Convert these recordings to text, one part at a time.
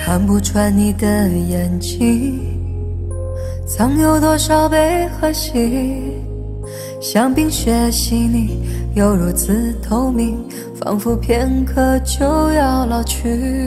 看不穿你的眼睛，藏有多少悲和喜，像冰雪细腻，又如此透明，仿佛片刻就要老去。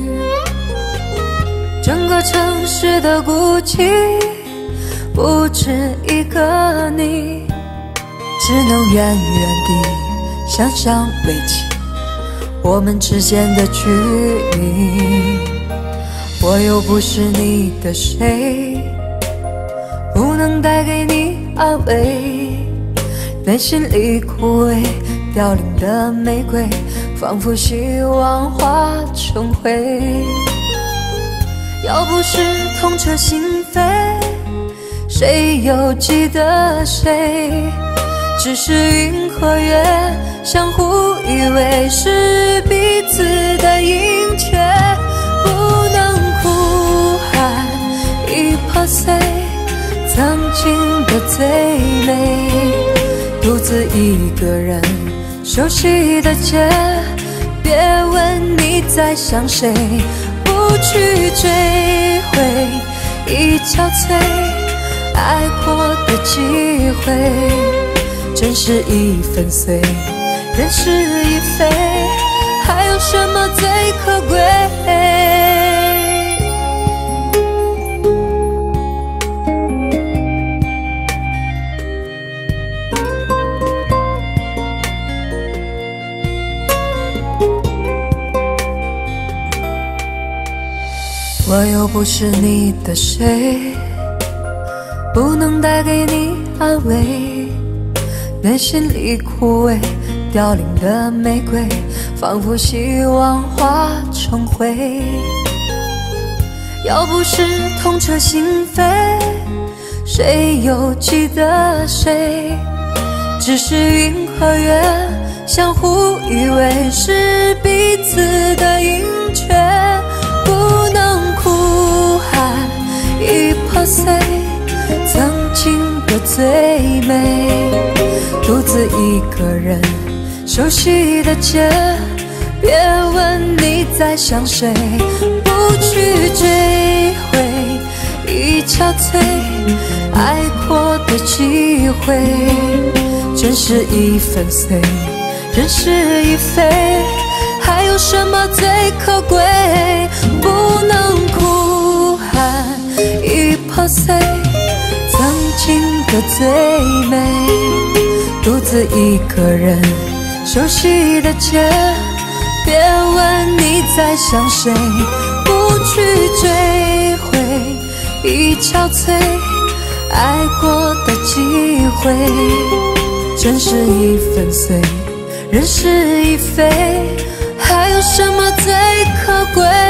整个城市的孤寂，不止一个你，只能远远地想象围起我们之间的距离。我又不是你的谁，不能带给你安慰，内心里枯萎凋零的玫瑰，仿佛希望化成灰。要不是痛彻心扉，谁又记得谁？只是云和月相互依偎，是彼此的阴却不能哭喊已破碎，曾经的最美，独自一个人熟悉的街，别问你在想谁，不去追回已憔悴爱过的机会，真是已粉碎，人事已非，还有什么最可贵？我又不是你的谁，不能带给你安慰，内心里枯萎凋零的玫瑰，仿佛希望化成灰。要不是痛彻心扉，谁又记得谁？只是云和月相互依偎，是彼此的阴却不能哭喊已破碎，曾经的最美，独自一个人熟悉的街，别问你在想谁，不去追回已憔悴爱过的机会，真是已粉碎，人事已非，还有什么最可贵？不能哭喊已破碎，曾经的最美，独自一个人熟悉的街，别问你在想谁，不去追回已憔悴爱过的机会，真是已粉碎，人事已非，还有什么最可贵？